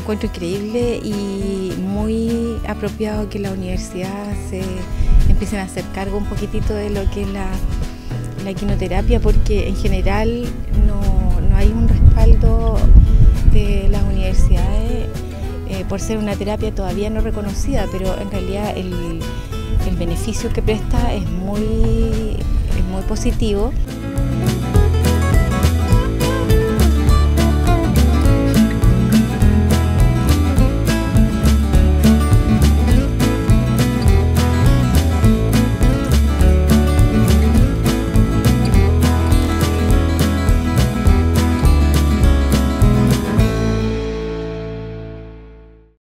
encuentro increíble y muy apropiado que la universidad se empiecen a hacer cargo un poquitito de lo que es la equinoterapia, porque en general no hay un respaldo de las universidades por ser una terapia todavía no reconocida, pero en realidad el beneficio que presta es muy positivo.